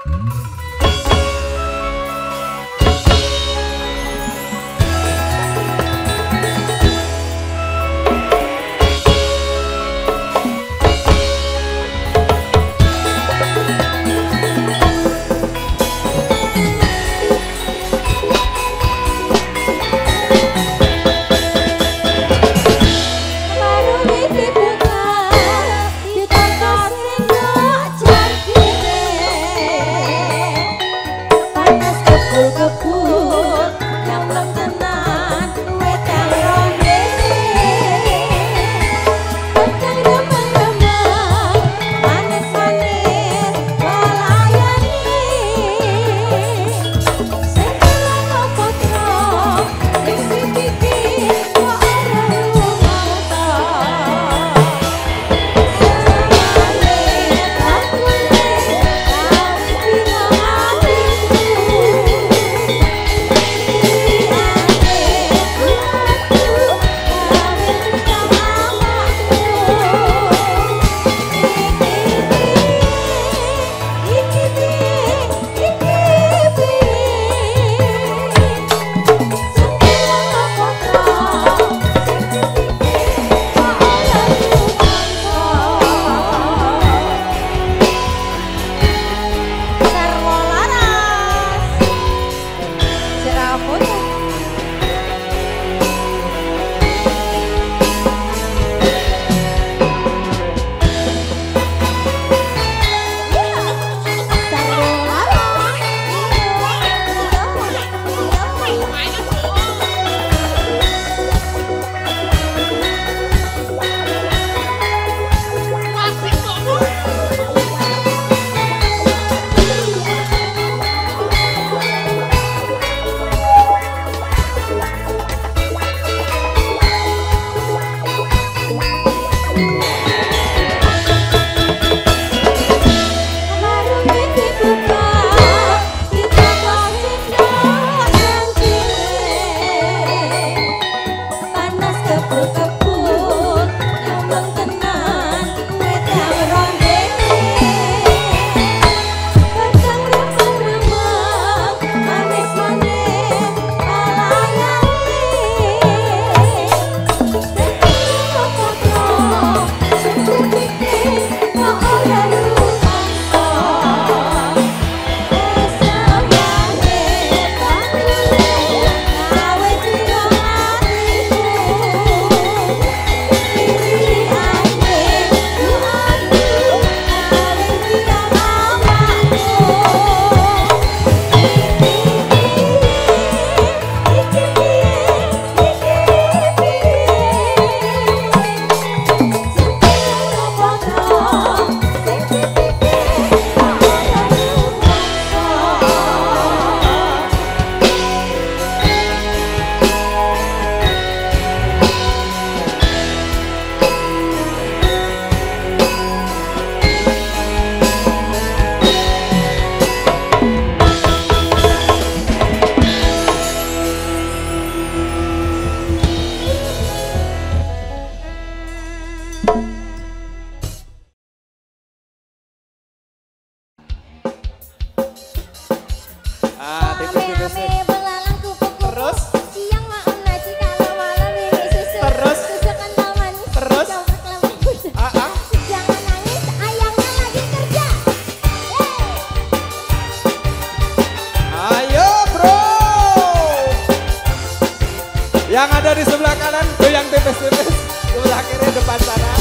Yang ada di sebelah kanan goyang tipis-tipis, sebelah kiri depan sana.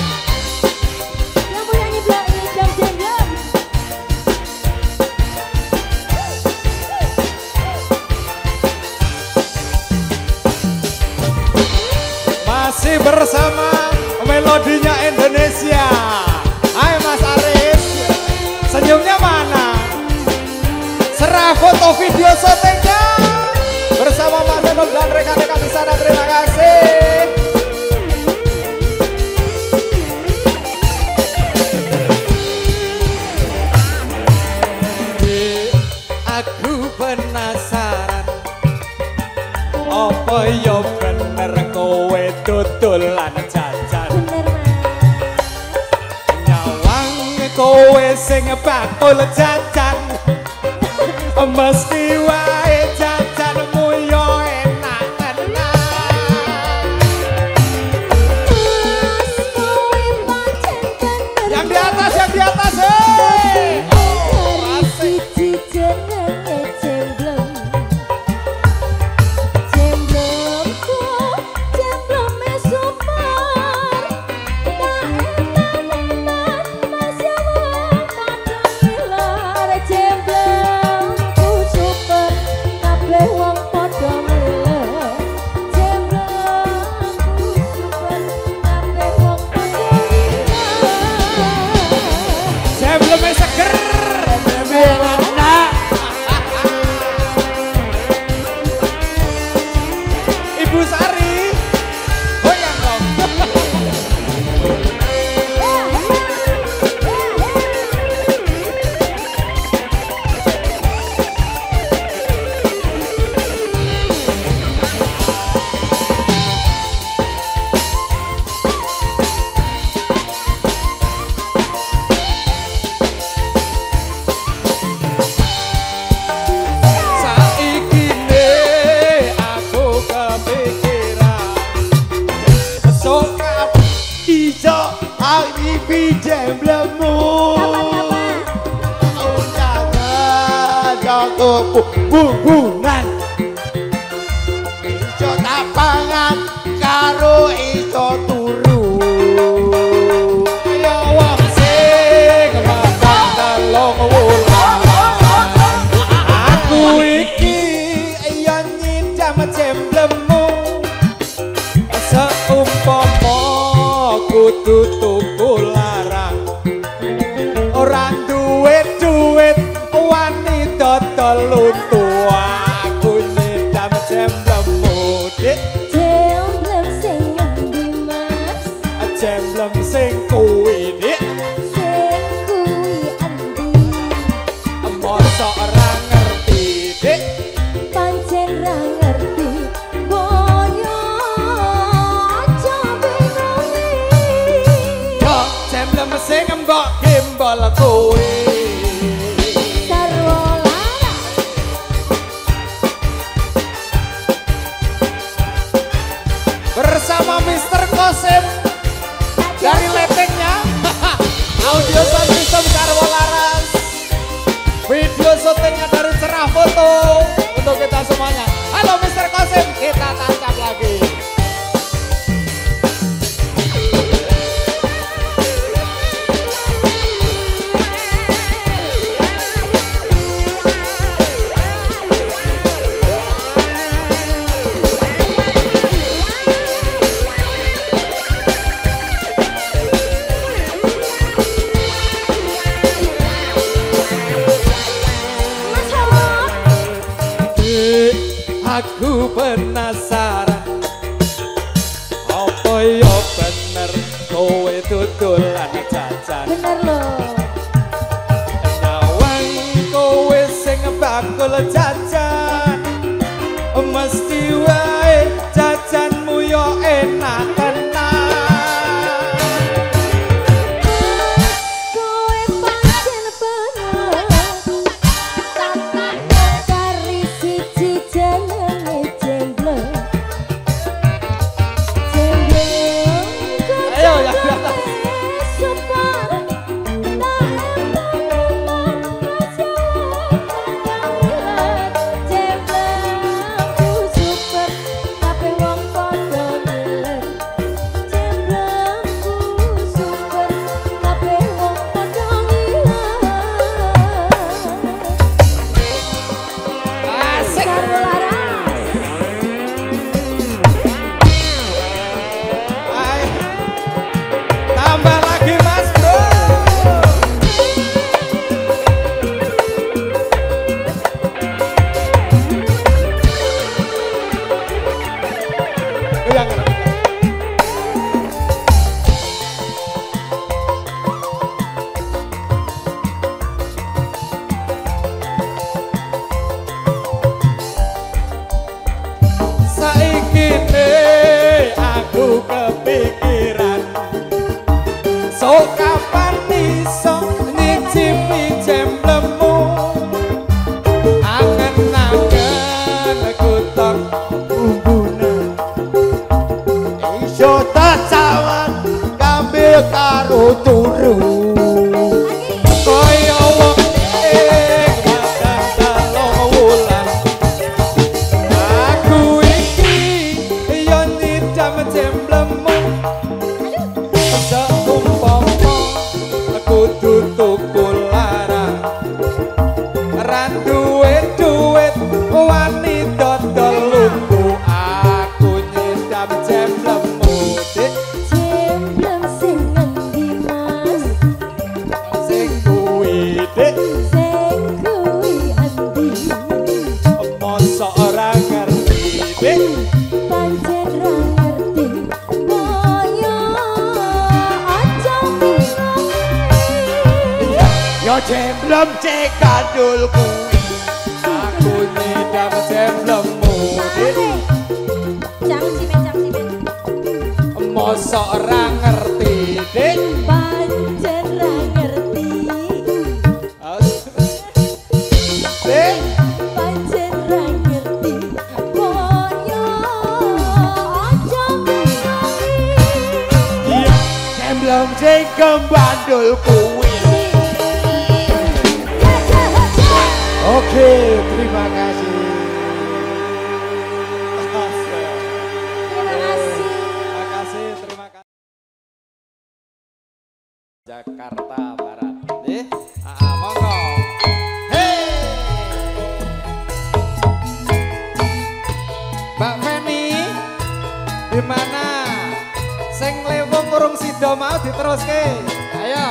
Yang punya nyeblak jam-jam. Masih bersama melodinya Indonesia. Hai Mas Aris, senyumnya mana? Serah foto video syutingnya bersama Mas Endok dan rekan-rekan di sana. Terima kasih. Aku penasaran, apa ya bener kowe tutulan jajan? Nyawang kowe sing bakul jajan. mesti wae jajanmu yo enak tenan. Yang di atas, yang di atas, bubunan iso tak pangan karo iso turu. Ayo wong sing makan telung wulan aku iki ya nyidam jemblemu seumpama kudu tuku larang ora duwe duit wani dodol luntu aku nyidam jemblemu dik. Jemblem sing endi mas? Jemblem sing kuwi dik. Sing kuwi endi? Mosok ora ngerti dik. Pancen ra ngerti boyo aja bingungi. Yo jemblem sing mbok gimbal kuwi. Bersama Mr. Kosim dari Letengnya audio sound system Karwo Laras, video syutingnya dari Cerah Foto untuk kita semuanya. Halo Mr. Kosim, kita tancap lagi. Aku penasaran apa ya bener kowe dodolan jajan. Bener loh. Nyawang kowe sing bakul jajan mesti wae jajanmu yo enak tenan. Kowe pancen bener kari siji jenenge jemblem. Ayo yang di atas. kudu tuku larang ra duwe duit wani dodol luku aku nyedam jemblemu dik Jemblem sing ngendi mas sing kuwi dik sing kuwi endi mosok ora ngerti dik pancen ra ngerti koyo aja bingung yo jemblem cekadul kuwi aku nyedam jemblemu dik Cang cimen mosok ora ngerti dik pancen ra ngerti dik pancen ra ngerti koyo aja bingung jemblem cekembandul kuwi oke terima kasih Terima kasih. terima kasih Jakarta Barat monggo hey Mbak Feni di mana sing lewung urung sida mau diteruske ayo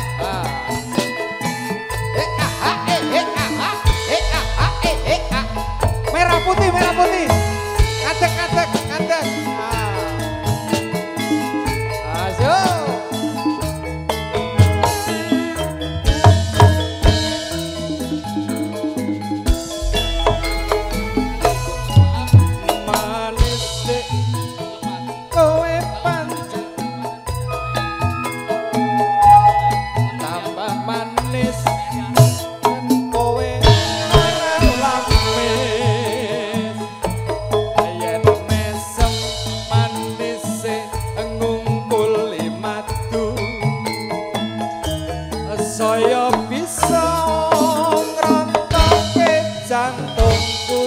merah putih ngadeg ayo manis dek kowe pancen tambah manis kowe lamis ayen mesem manis ngungkuli madu saya bisa ngrontokke jantungku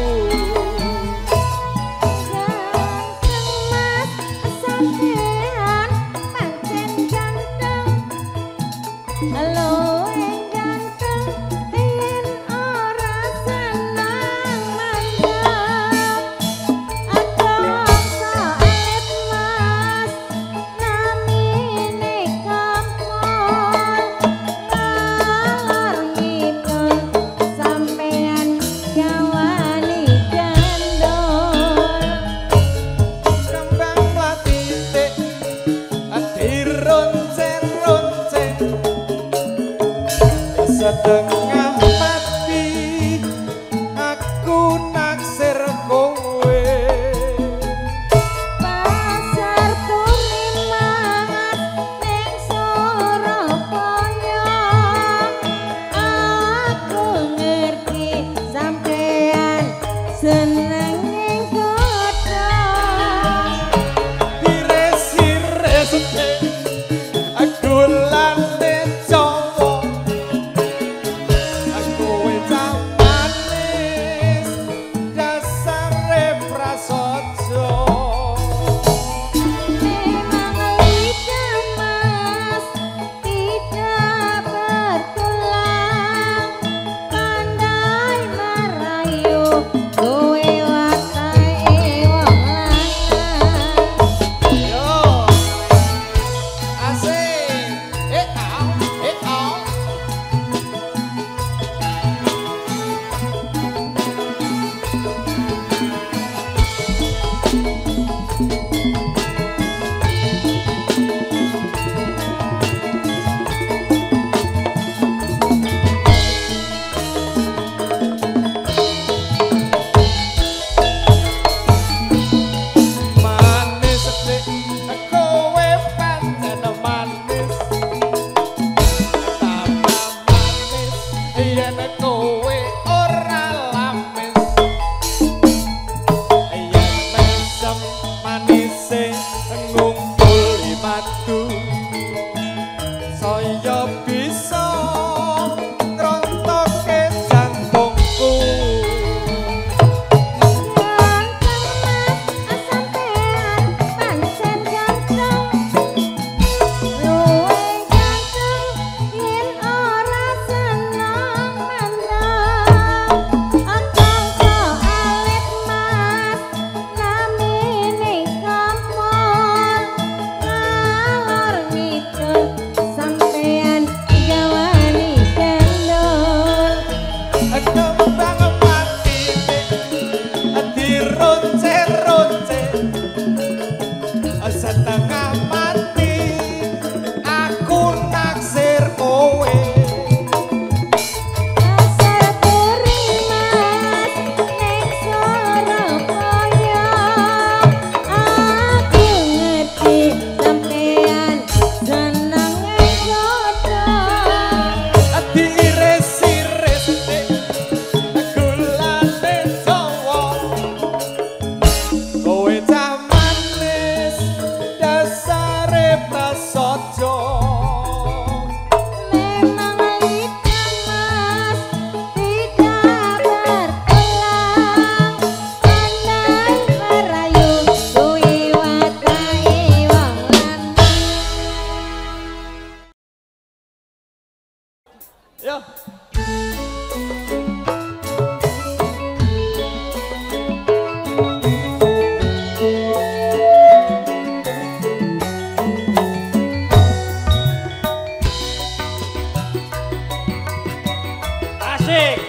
Halo yang ganteng yen ora senang mandang Adong salib mas namine kampol ngalor ngidul sampean gawani gandol kembang platitik dironcen-roncen setengah mati aku naksir kowe Pasar Tulimangan ning Surabaya aku ngerti sampean seneng ning godhong diresi-resike gulane Jawa Yo. Asik.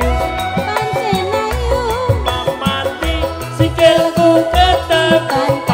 Sikilku ketepatan